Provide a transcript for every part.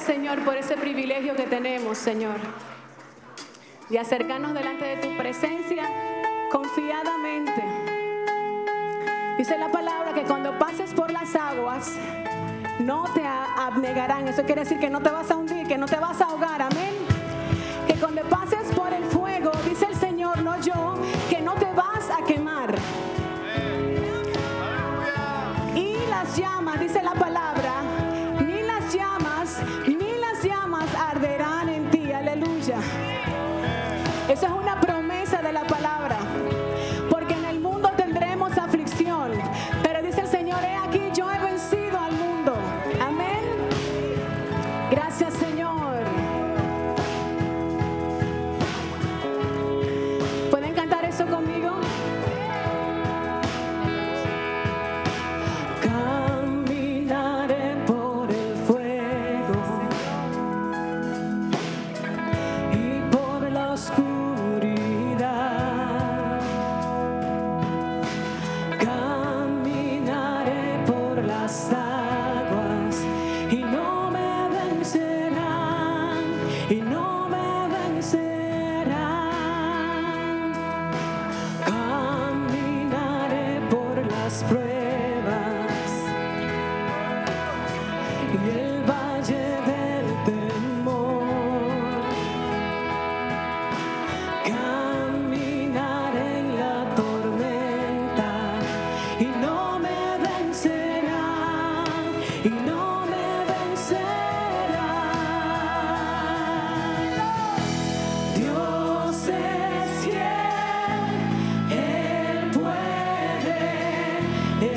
Señor, por ese privilegio que tenemos, Señor, de acercarnos delante de tu presencia confiadamente. Dice la palabra que cuando pases por las aguas no te abnegarán. Eso quiere decir que no te vas a hundir, que no te vas a ahogar. Amén. Que cuando pases por el fuego, dice el Señor, no yo, que no te vas a quemar. Y las llamas, dice la palabra, ni las llamas arderán en ti. Aleluya. Esa es una promesa de la palabra. Porque en el mundo tendremos aflicción, pero dice el Señor, he aquí yo he vencido al mundo. Amén. Gracias, Señor. ¿Pueden cantar eso conmigo? Caminaré por el fuego y por la oscuridad. Caminaré por las aguas y no me vencerán, y no me vencerán. Caminaré por las pruebas y el valle del temor. Caminaré en la tormenta y no me vencerán, y no me vencerán. Dios es fiel, Él puede,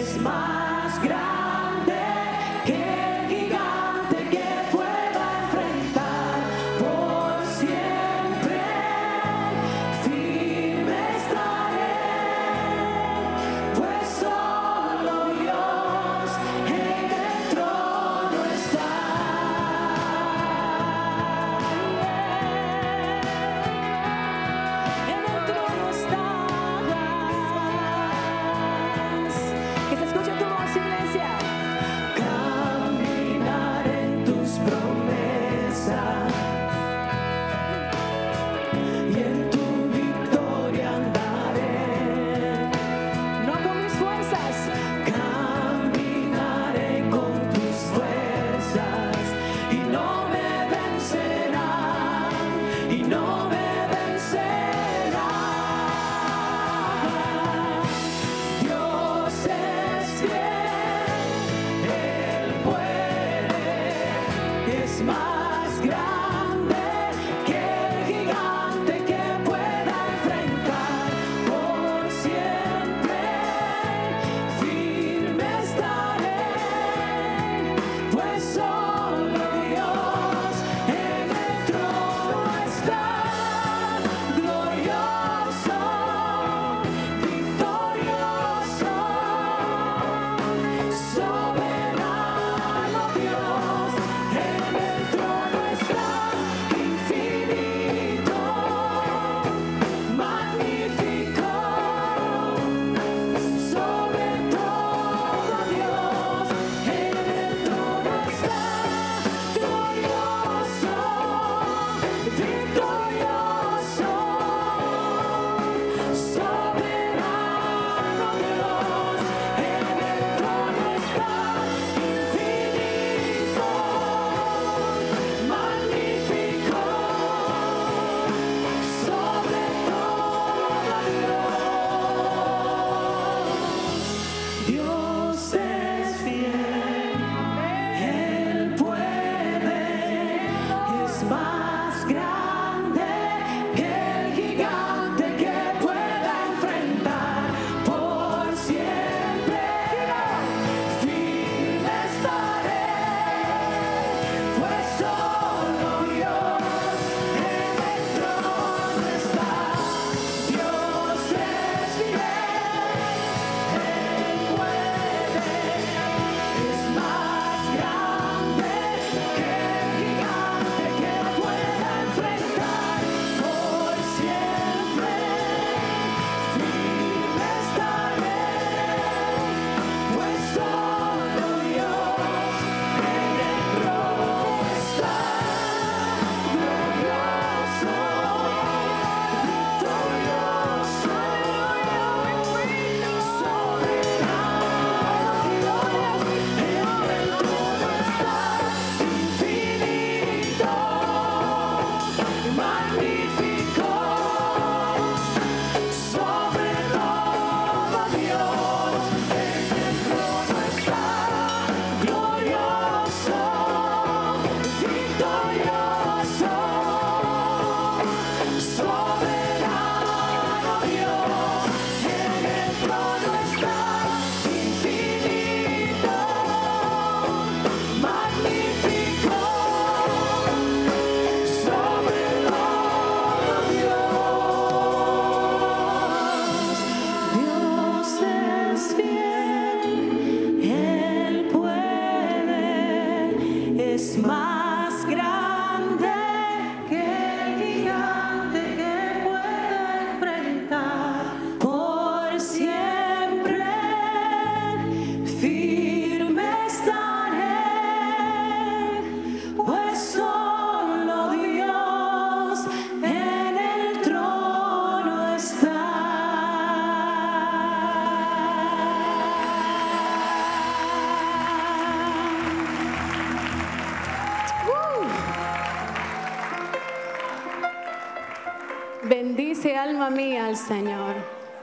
Bendice alma mía al Señor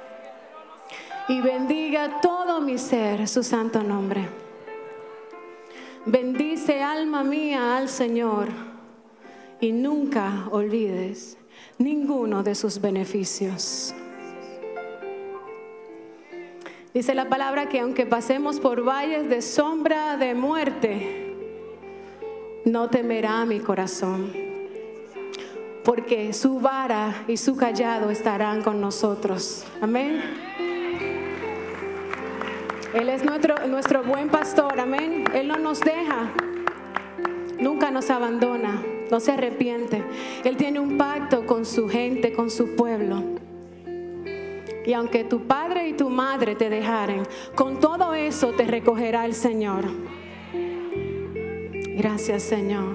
y bendiga todo mi ser su santo nombre. Bendice alma mía al Señor y nunca olvides ninguno de sus beneficios. Dice la palabra que aunque pasemos por valles de sombra de muerte, no temerá mi corazón, porque su vara y su cayado estarán con nosotros. Amén. Él es nuestro buen pastor. Amén. Él no nos deja, nunca nos abandona, no se arrepiente. Él tiene un pacto con su gente, con su pueblo. Y aunque tu padre y tu madre te dejaren, con todo eso te recogerá el Señor. Gracias, Señor.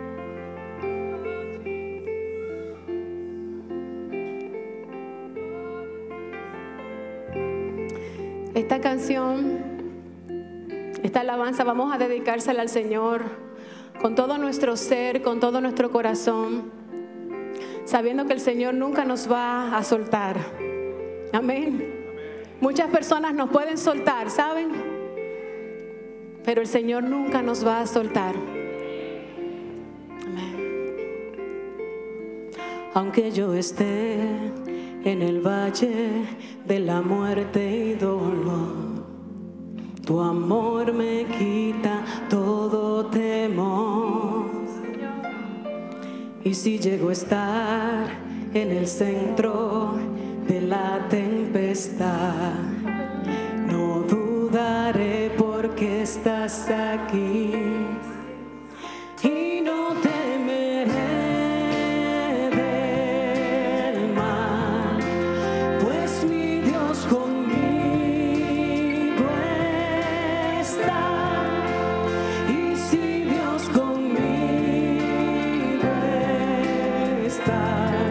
Esta canción, esta alabanza, vamos a dedicársela al Señor con todo nuestro ser, con todo nuestro corazón, sabiendo que el Señor nunca nos va a soltar. Amén. Muchas personas nos pueden soltar, ¿saben? Pero el Señor nunca nos va a soltar. Amén. Aunque yo esté en el valle de la muerte y dolor, tu amor me quita todo temor. Y si llego a estar en el centro de la tempestad, no dudaré porque estás aquí. Y no temeré del mal, pues mi Dios conmigo está. Y si Dios conmigo está,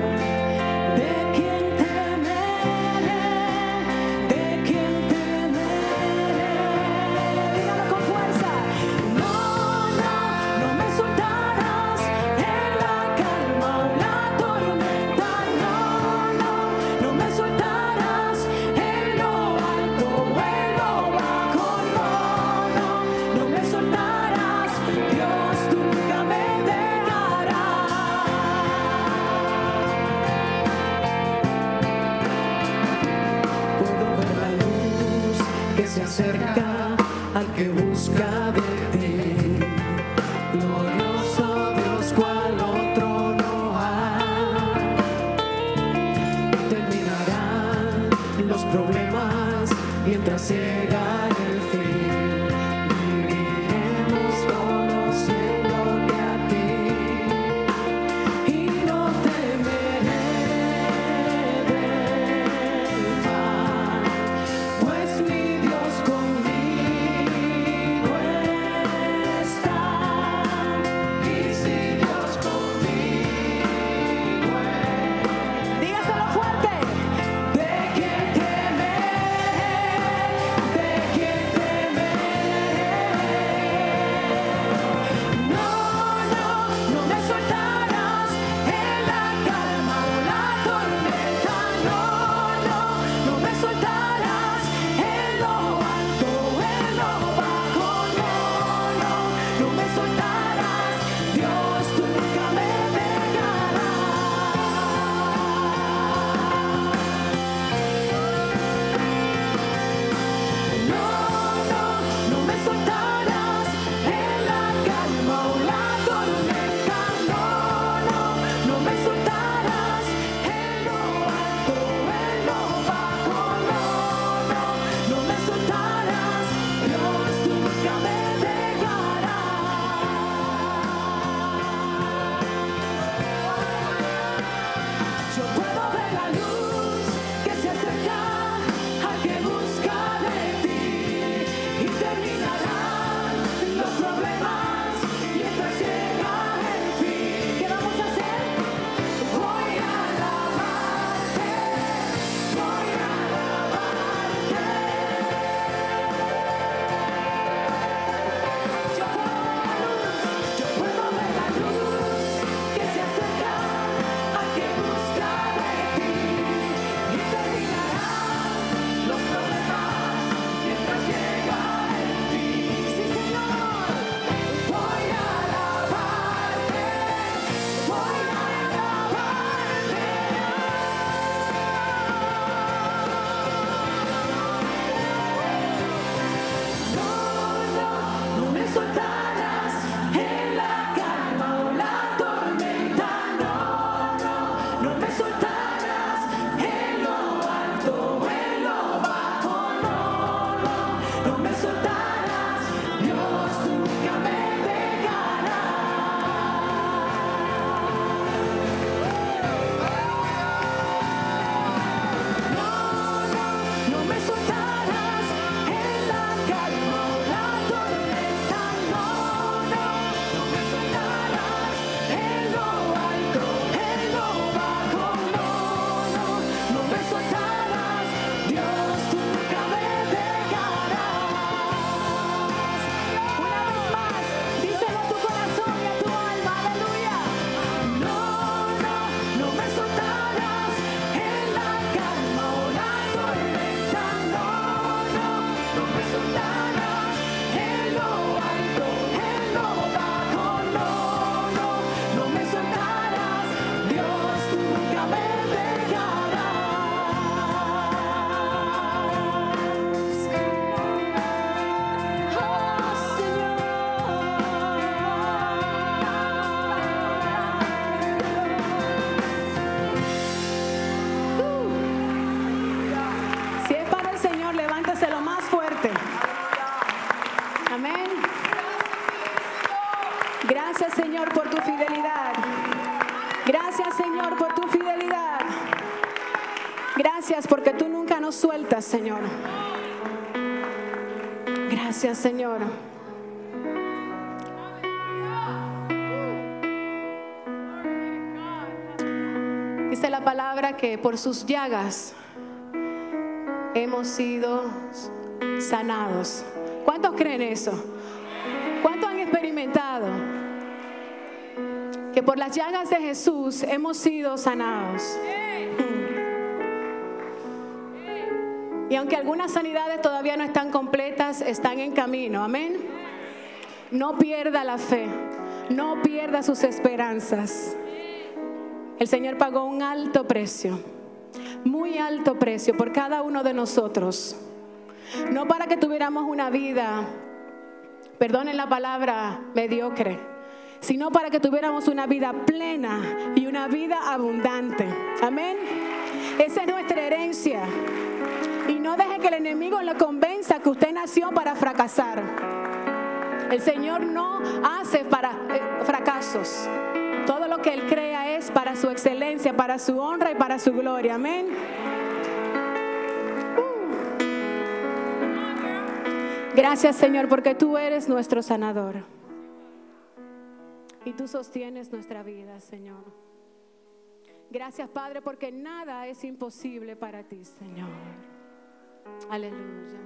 cerca al que busca de ti. Glorioso Dios, cual otro no hay. Terminarán los problemas mientras llega el fin. Viviremos conociéndote a ti. Y no temeré del mal, pues mi Dios conmigo está. Y si Dios conmigo está, dígaselo fuerte. ¿De quién temeré? ¿De quién temeré? gracias porque tú nunca nos sueltas, Señor. Gracias, Señor. Dice la palabra que por sus llagas hemos sido sanados. ¿Cuántos creen eso? ¿Cuántos han experimentado que por las llagas de Jesús hemos sido sanados? Y aunque algunas sanidades todavía no están completas, están en camino. Amén. No pierda la fe, no pierda sus esperanzas. El Señor pagó un alto precio, muy alto precio por cada uno de nosotros. No para que tuviéramos una vida, perdonen la palabra, mediocre, sino para que tuviéramos una vida plena y una vida abundante. Amén. Esa es nuestra herencia. Y no deje que el enemigo le convenza que usted nació para fracasar. El Señor no hace para fracasos. Todo lo que Él crea es para su excelencia, para su honra y para su gloria. Amén. Gracias, Señor, porque tú eres nuestro sanador. Y tú sostienes nuestra vida, Señor. Gracias, Padre, porque nada es imposible para ti, Señor. Aleluya.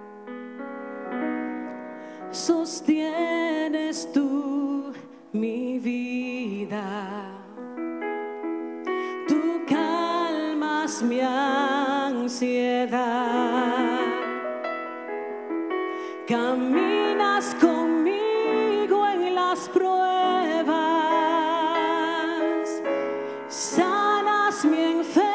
Sostienes tú mi vida. Tú calmas mi ansiedad. Caminas conmigo en las pruebas. Sanas mi enfermedad.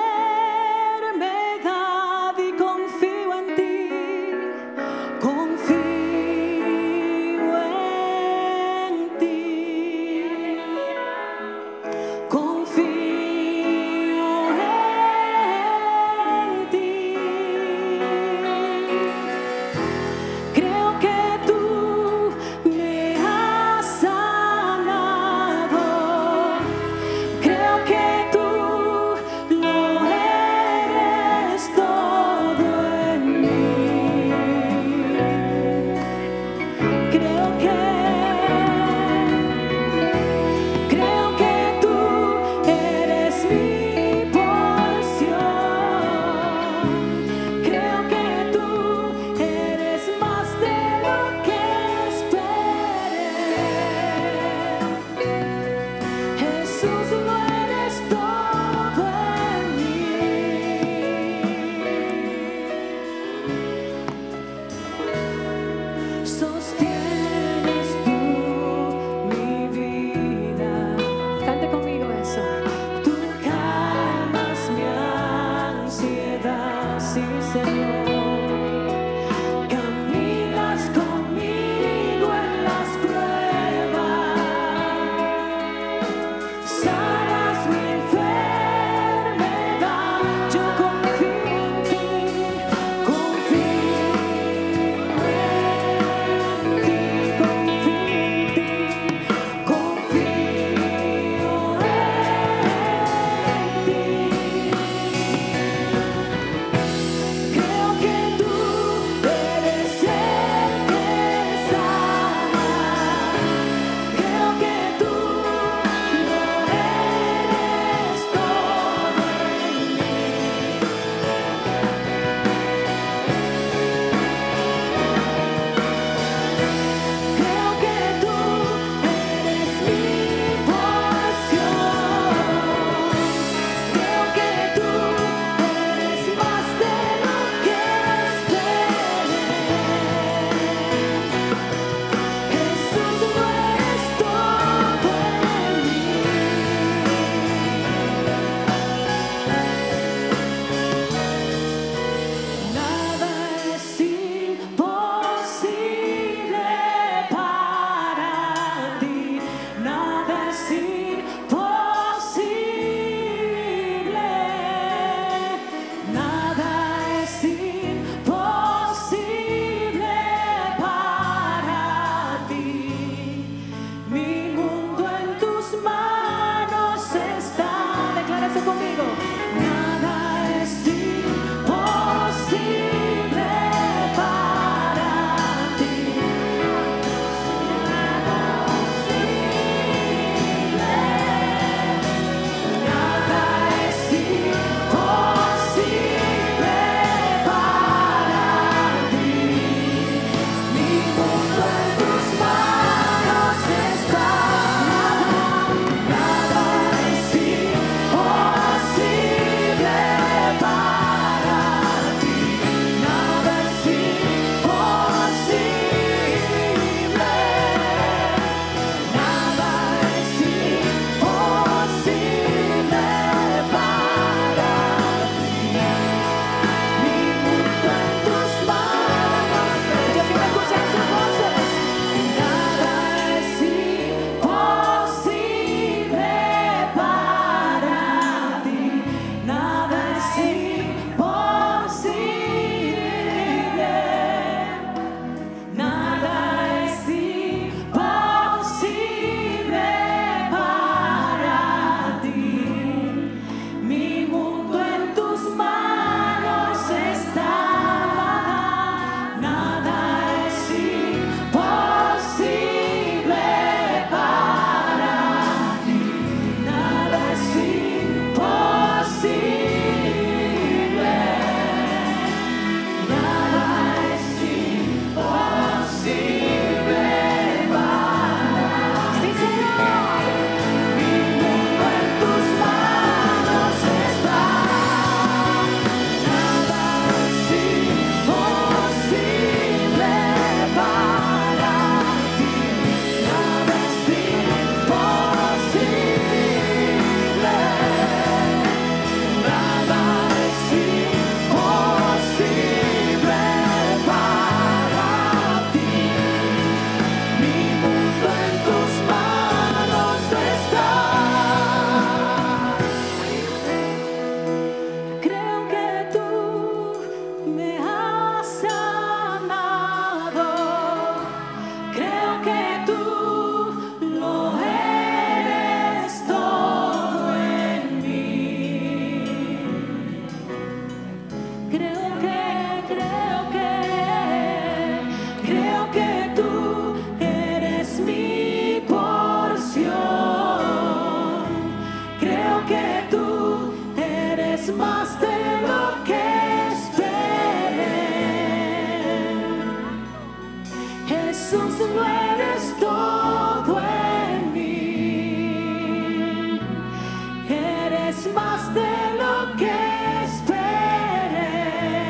Jesús, tú eres todo en mí. Eres más de lo que esperé.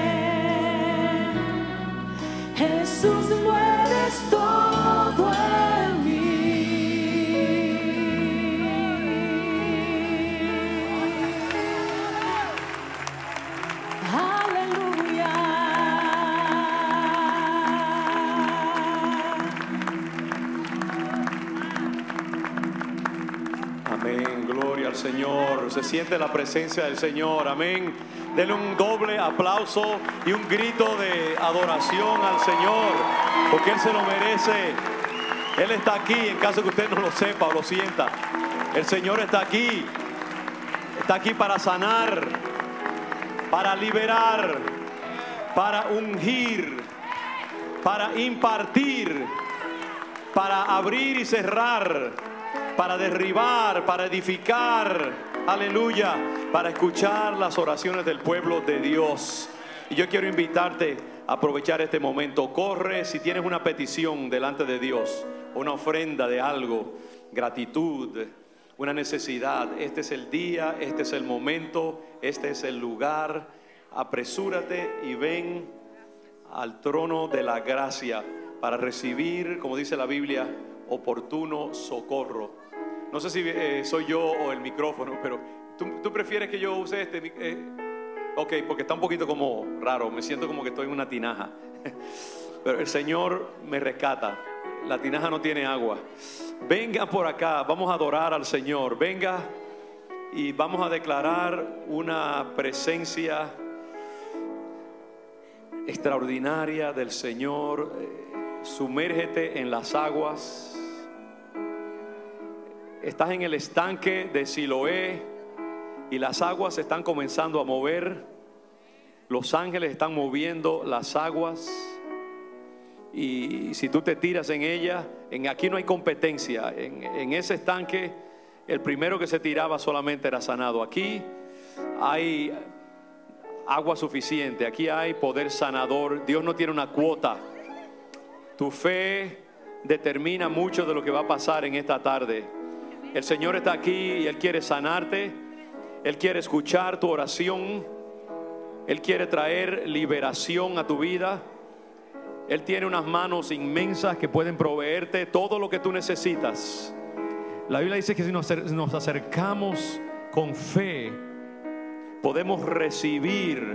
Jesús, tú eres todo en mí. Aleluya. Amén, gloria al Señor. Se siente la presencia del Señor, amén. Denle un doble aplauso y un grito de adoración al Señor, porque Él se lo merece. Él está aquí, en caso que usted no lo sepa o lo sienta. El Señor está aquí para sanar, para liberar, para ungir, para impartir, para abrir y cerrar, para derribar, para edificar, aleluya, para escuchar las oraciones del pueblo de Dios. Y yo quiero invitarte a aprovechar este momento. Corre si tienes una petición delante de Dios, una ofrenda de algo, gratitud, una necesidad. Este es el día, este es el momento, este es el lugar. Apresúrate y ven al trono de la gracia para recibir, como dice la Biblia, oportuno socorro. No sé si soy yo o el micrófono, pero ¿tú prefieres que yo use este? Ok, porque está un poquito como raro, me siento como que estoy en una tinaja. Pero el Señor me rescata. La tinaja no tiene agua. Venga por acá, vamos a adorar al Señor. Venga y vamos a declarar una presencia extraordinaria del Señor. Sumérgete en las aguas. Estás en el estanque de Siloé y las aguas se están comenzando a mover. Los ángeles están moviendo las aguas. Y si tú te tiras en ella, aquí no hay competencia. En ese estanque, el primero que se tiraba solamente era sanado. Aquí hay agua suficiente, aquí hay poder sanador. Dios no tiene una cuota. Tu fe determina mucho de lo que va a pasar en esta tarde. El Señor está aquí y Él quiere sanarte. Él quiere escuchar tu oración. Él quiere traer liberación a tu vida. Él tiene unas manos inmensas que pueden proveerte todo lo que tú necesitas. La Biblia dice que si nos acercamos con fe, podemos recibir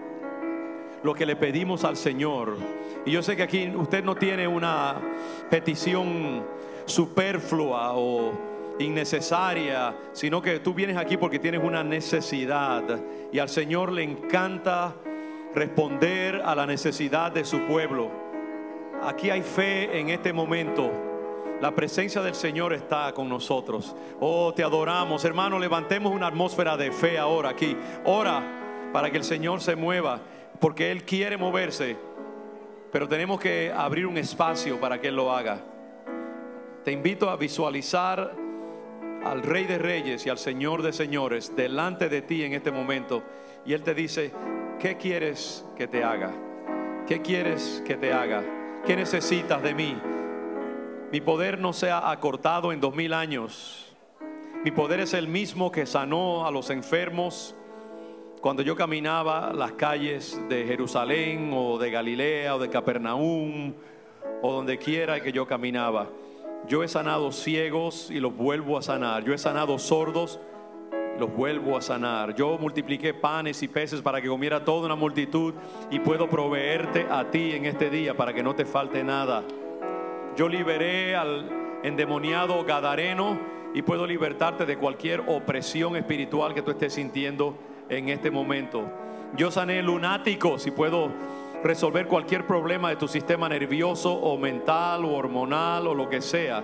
lo que le pedimos al Señor. Y yo sé que aquí usted no tiene una petición superflua o innecesaria, sino que tú vienes aquí porque tienes una necesidad. Y al Señor le encanta responder a la necesidad de su pueblo. Aquí hay fe en este momento. La presencia del Señor está con nosotros. Oh, te adoramos, hermano. Levantemos una atmósfera de fe ahora aquí. Ora para que el Señor se mueva, porque Él quiere moverse, pero tenemos que abrir un espacio para que Él lo haga. Te invito a visualizar al Rey de Reyes y al Señor de Señores delante de ti en este momento, y Él te dice: ¿qué quieres que te haga? ¿Qué quieres que te haga? ¿Qué necesitas de mí? Mi poder no se ha acortado en 2000 años. Mi poder es el mismo que sanó a los enfermos cuando yo caminaba las calles de Jerusalén o de Galilea o de Capernaum o donde quiera que yo caminaba. Yo he sanado ciegos y los vuelvo a sanar. Yo he sanado sordos y los vuelvo a sanar. Yo multipliqué panes y peces para que comiera toda una multitud, y puedo proveerte a ti en este día para que no te falte nada. Yo liberé al endemoniado gadareno y puedo libertarte de cualquier opresión espiritual que tú estés sintiendo en este momento. Yo sané lunáticos y puedo resolver cualquier problema de tu sistema nervioso o mental o hormonal o lo que sea.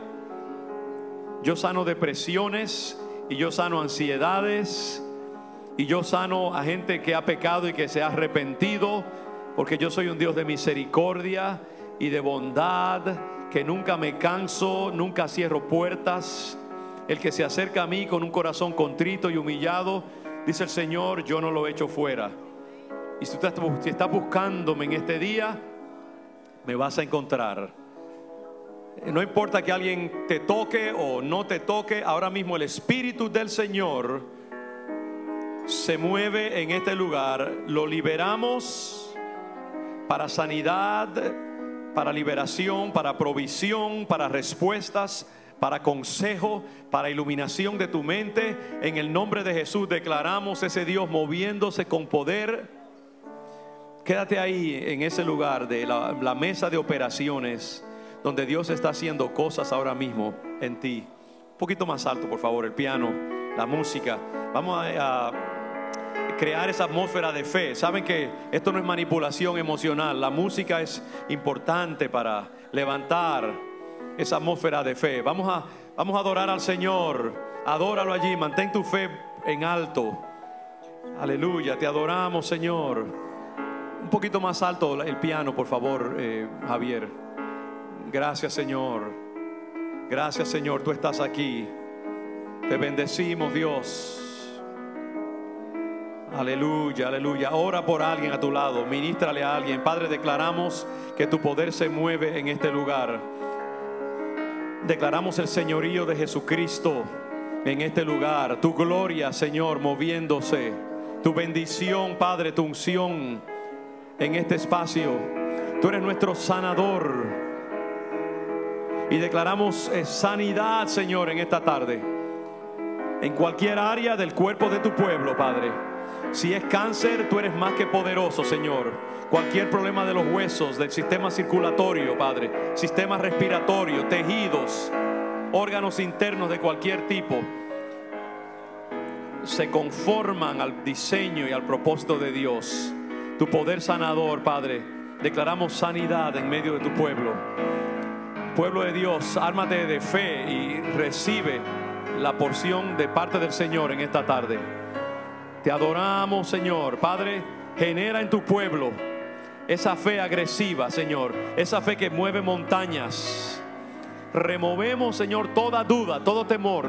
Yo sano depresiones y yo sano ansiedades y yo sano a gente que ha pecado y que se ha arrepentido, porque yo soy un Dios de misericordia y de bondad, que nunca me canso, nunca cierro puertas. El que se acerca a mí con un corazón contrito y humillado, dice el Señor, yo no lo echo fuera. Y si estás buscándome en este día, me vas a encontrar. No importa que alguien te toque o no te toque, ahora mismo el Espíritu del Señor se mueve en este lugar. Lo liberamos para sanidad, para liberación, para provisión, para respuestas, para consejo, para iluminación de tu mente. En el nombre de Jesús declaramos ese Dios moviéndose con poder. Quédate ahí en ese lugar de la mesa de operaciones, donde Dios está haciendo cosas ahora mismo en ti. Un poquito más alto, por favor, el piano, la música. Vamos a crear esa atmósfera de fe. Saben que esto no es manipulación emocional. La música es importante para levantar esa atmósfera de fe. Vamos a adorar al Señor. Adóralo allí, mantén tu fe en alto. Aleluya, te adoramos, Señor. Un poquito más alto el piano, por favor, Javier. Gracias, Señor. Gracias, Señor, tú estás aquí. Te bendecimos, Dios. Aleluya, aleluya. Ora por alguien a tu lado, ministrale a alguien. Padre, declaramos que tu poder se mueve en este lugar. Declaramos el señorío de Jesucristo en este lugar. Tu gloria, Señor, moviéndose. Tu bendición, Padre, tu unción en este espacio. Tú eres nuestro sanador. Y declaramos sanidad, Señor, en esta tarde. En cualquier área del cuerpo de tu pueblo, Padre. Si es cáncer, tú eres más que poderoso, Señor. Cualquier problema de los huesos, del sistema circulatorio, Padre, sistema respiratorio, tejidos, órganos internos de cualquier tipo, se conforman al diseño y al propósito de Dios. Tu poder sanador, Padre, declaramos sanidad en medio de tu pueblo. Pueblo de Dios, ármate de fe y recibe la porción de parte del Señor en esta tarde. Te adoramos, Señor. Padre, genera en tu pueblo esa fe agresiva, Señor, esa fe que mueve montañas. Removemos, Señor, toda duda, todo temor,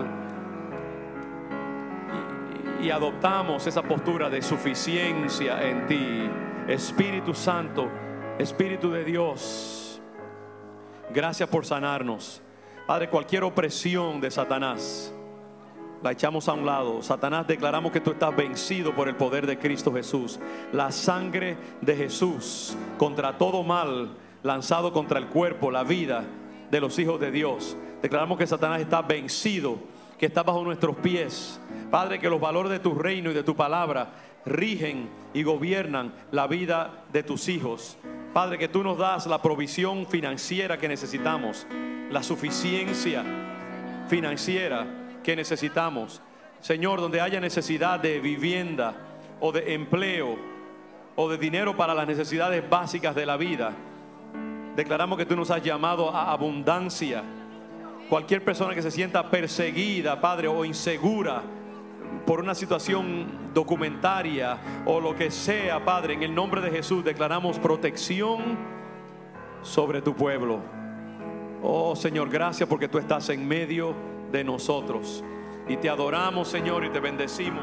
y adoptamos esa postura de suficiencia en ti. Espíritu Santo, Espíritu de Dios, gracias por sanarnos. Padre, cualquier opresión de Satanás la echamos a un lado. Satanás, declaramos que tú estás vencido por el poder de Cristo Jesús. La sangre de Jesús contra todo mal lanzado contra el cuerpo, la vida de los hijos de Dios. Declaramos que Satanás está vencido, que está bajo nuestros pies. Padre, que los valores de tu reino y de tu palabra rigen y gobiernan la vida de tus hijos. Padre, que tú nos das la provisión financiera que necesitamos, la suficiencia financiera que necesitamos. Señor, donde haya necesidad de vivienda o de empleo o de dinero para las necesidades básicas de la vida, declaramos que tú nos has llamado a abundancia. Cualquier persona que se sienta perseguida, Padre, o insegura por una situación documentaria o lo que sea, Padre, en el nombre de Jesús declaramos protección sobre tu pueblo. Oh, Señor, gracias porque tú estás en medio de nosotros, y te adoramos, Señor, y te bendecimos.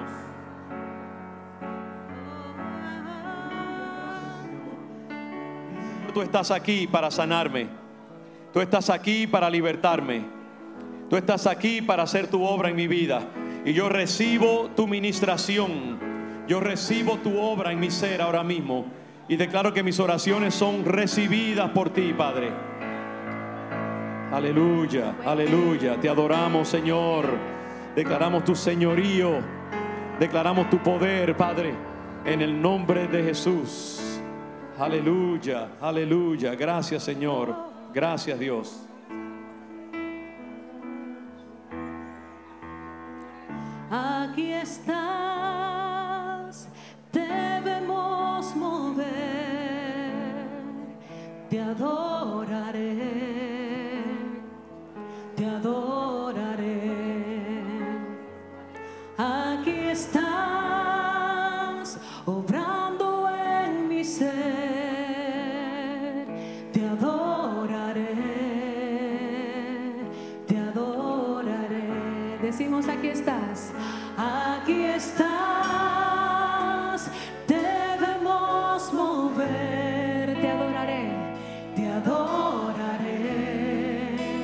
Tú estás aquí para sanarme, tú estás aquí para libertarme, tú estás aquí para hacer tu obra en mi vida, y yo recibo tu ministración, yo recibo tu obra en mi ser ahora mismo, y declaro que mis oraciones son recibidas por ti, Padre. Aleluya, aleluya. Te adoramos, Señor. Declaramos tu señorío, declaramos tu poder, Padre, en el nombre de Jesús. Aleluya, aleluya. Gracias, Señor. Gracias, Dios. Aquí estás, debemos mover, te adoraré. Te adoraré. Aquí estás, obrando en mi ser. Te adoraré, te adoraré. Decimos, aquí estás, aquí estás. Debemos mover. Te adoraré, te adoraré.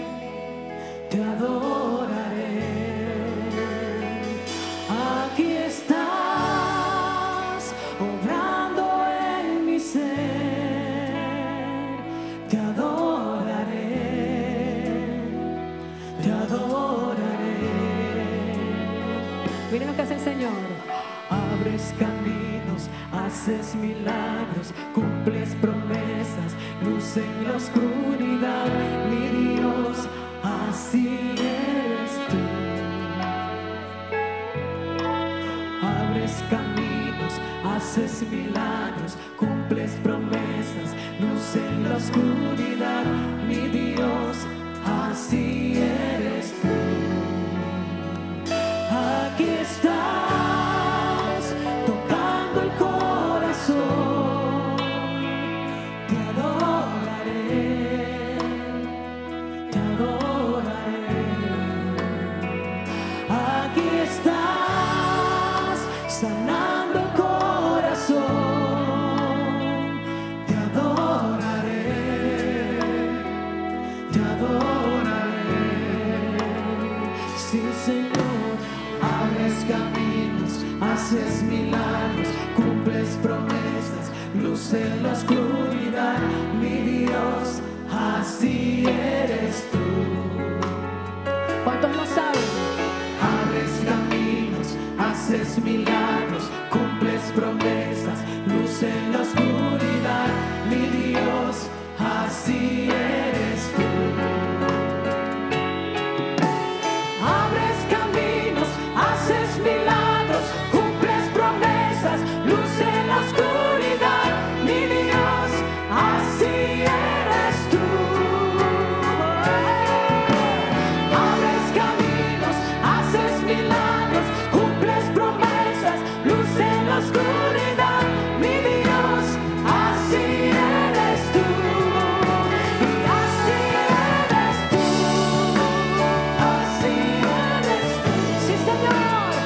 te adoraré, te adoraré. Miren lo que hace el Señor. Abres caminos, haces milagros, cumples promesas, luz en la oscuridad, mi Dios, así eres tú. Abres caminos, haces milagros, cumples promesas, luz en la oscuridad, mi Dios, así eres tú. Aquí estás, tocando el corazón, te adoraré, te adoraré. Aquí estás, sanando el corazón, te adoraré, te adoraré. Sí, Señor. Abres caminos, haces milagros, cumples promesas, luz en la oscuridad, mi Dios, así eres tú. ¿Cuántos lo saben? Abres caminos, haces milagros, cumples promesas, luz en la oscuridad, mi Dios, así eres tú. Haces milagros, cumples promesas, luz en la oscuridad, mi Dios, así eres tú. Abres caminos, haces milagros, cumples promesas, luz en la oscuridad, mi Dios, así eres tú. Y así eres tú, así eres tú. Sí, Señor.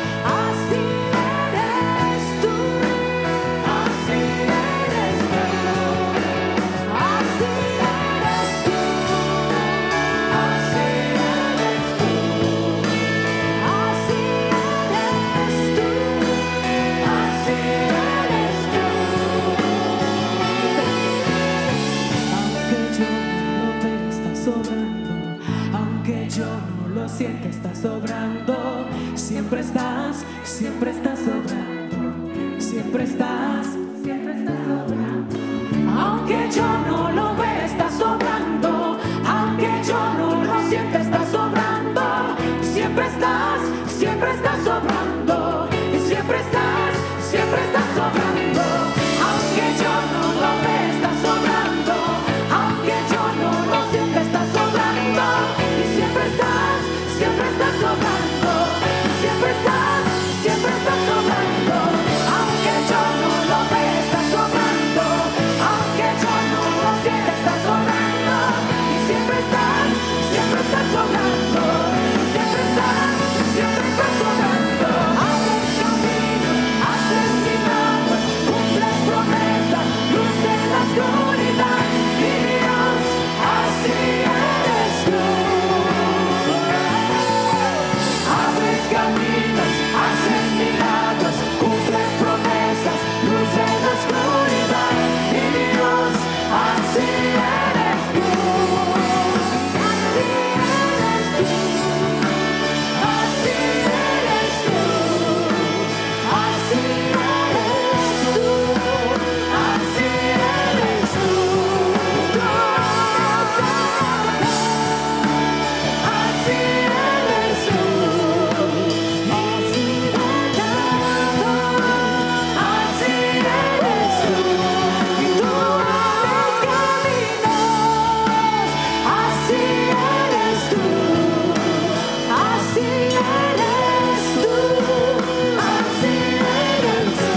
Aunque yo no lo sienta, estás sobrando. Siempre estás sobrando. Siempre estás sobrando. Aunque yo no lo vea, estás sobrando. Aunque yo no lo sienta, estás sobrando. Siempre estás sobrando. Y siempre estás sobrando. Aunque yo no lo vea, estás sobrando. Aunque yo no lo sienta, estás sobrando. Y siempre estás sobrando. Y siempre estás sobrando. Aunque yo no lo vea, estás sobrando. Aunque yo no lo sienta, estás sobrando. Y siempre estás sobrando. Siempre estás sobrando. Abres caminos, haces milagros, cumples promesas, luz en la oscuridad, mi Dios, así eres tú. Abres caminos, haces milagros, cumples promesas, luz en la oscuridad, mi Dios, así eres tú. Así eres tú. Así eres tú. Así eres tú. Así eres tú. Así eres tú. Así eres tú. Y tú abres caminos. Así eres tú. Así eres tú. Así eres tú.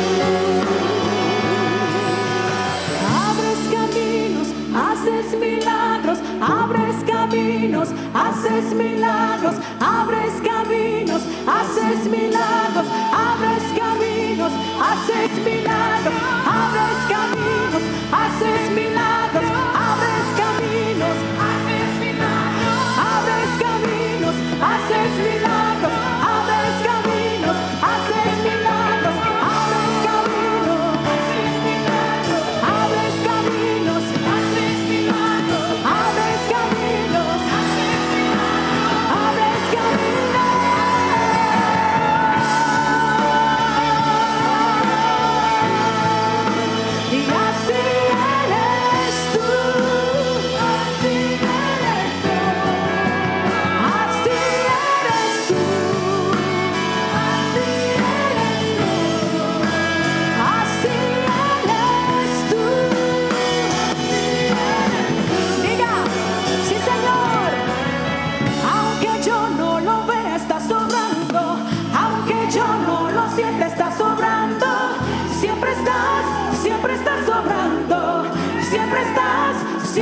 Abres caminos, haces milagros, abres caminos, haces milagros, abres caminos, haces milagros, abres caminos, haces milagros, abres caminos, haces milagros, abres caminos, haces milagros, abres caminos, haces milagros, abres caminos, haces milagros, abres caminos, abres caminos, haces milagros.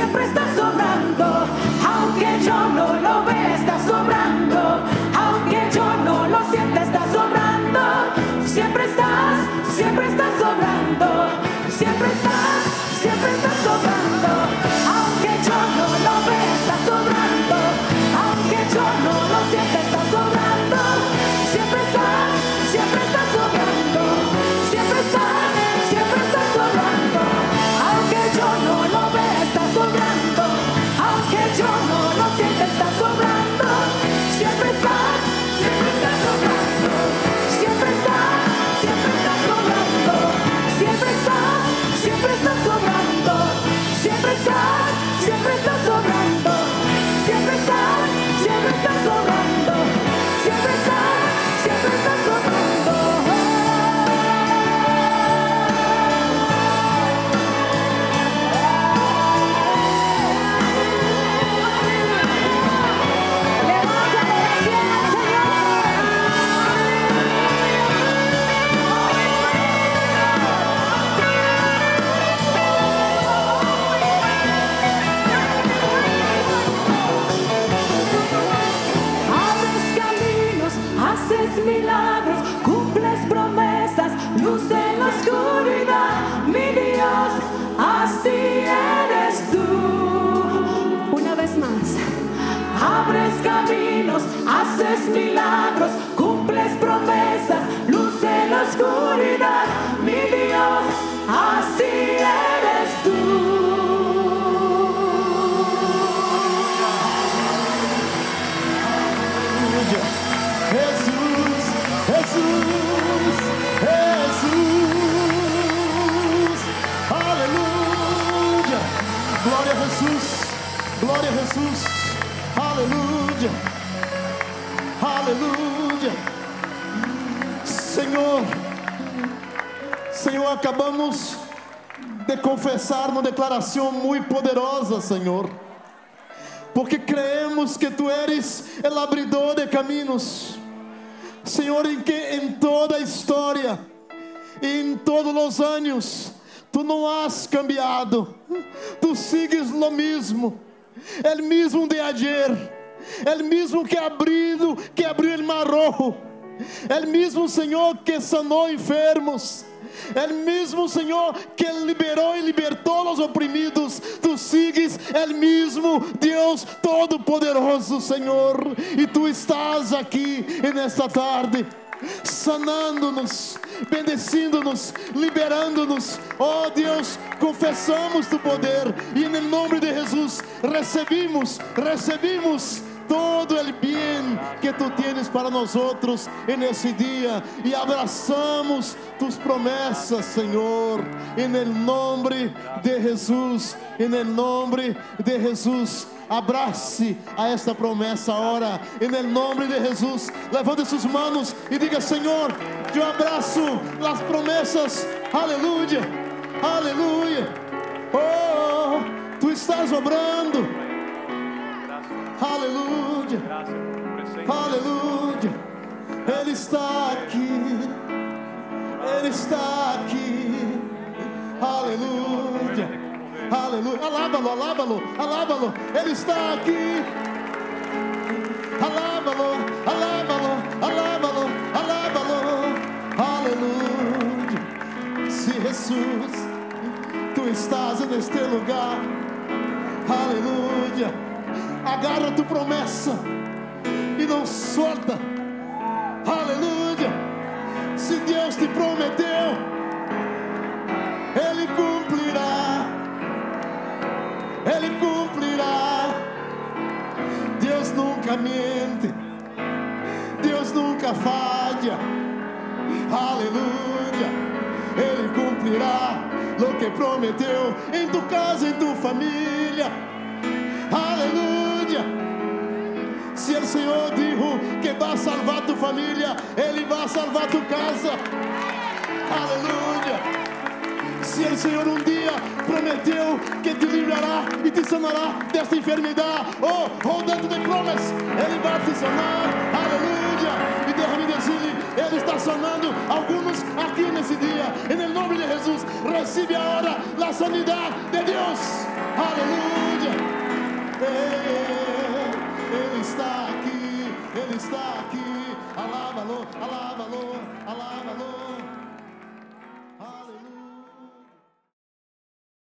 siempre estás obrando, aunque yo no lo vea, estás obrando, aunque yo no lo sienta, estás obrando, siempre estás obrando, siempre estás obrando, aunque yo no lo vea, estás obrando, aunque yo no lo sienta, estás obrando, siempre estás obrando, siempre estás obrando, aunque yo no lo vea, estás obrando, aunque yo no lo sienta, estás obrando, siempre estás obrando, siempre estás obrando, siempre estás obrando, siempre estás obrando, siempre estás obrando, siempre estás obrando. Levanta la oración al Abres caminos, haces milagros, cumples promesas, luz en la oscuridad, mi Dios, así eres tú. Una vez más. Abres caminos, haces milagros, cumples promesas, luz en la oscuridad, mi Dios, así eres tú. Jesús, Jesús, Jesús, aleluya, glória a Jesús, glória a Jesús, aleluya, aleluya. Senhor, acabamos de confessar uma declaração muito poderosa, Senhor, porque creemos que Tu eres el abridor de caminos, Senhor, em que em toda a história e em todos os anos Tu não has cambiado, Tu sigues lo mismo, el mismo de ayer, el mismo que abriu el mar rojo, el mismo Senhor que sanou enfermos, el mismo Senhor que liberou e libertou os oprimidos. Tu sigues el mismo Deus Todo-Poderoso, Senhor, e Tu estás aqui nesta tarde, sanando-nos, bendecindo-nos, liberando-nos. Oh Deus, confessamos Tu poder e em nome de Jesus recebimos todo o bem que Tu tienes para nós outros nesse dia e abraçamos Tus promessas, Senhor, em nome de Jesus, em nome de Jesus. Abrace a esta promessa agora, em nome de Jesus. Levante suas mãos e diga: Senhor, eu abraço as promessas. Aleluia, aleluia. Oh, Tu estás obrando. Aleluia, aleluia. Ele está aqui, Ele está aqui. Aleluia, aleluia. Alábalo, alábalo, alábalo. Ele está aqui. Alábalo, alábalo, alábalo, alábalo. Aleluia. Se Jesus, Tu estás neste lugar. Aleluia. Agarra Tu promessa e não solta. Aleluia. Se Deus te prometeu, Ele cumprirá. Ele cumprirá. Deus nunca mente, Deus nunca falha. Aleluia. Ele cumprirá lo que prometeu em tu casa, em tu família. Aleluia. Se o Senhor dijo que vai salvar tu família, Ele vai salvar tu casa. Aleluia. Se o Senhor dia prometeu que te livrará e te sanará desta enfermidade, hold on to the promise, Ele vai te sanar. Aleluia. E déjame dizer-lhe, Ele está sanando alguns aqui nesse dia. Em nome de Jesus, recebe agora a sanidade de Deus. Aleluya.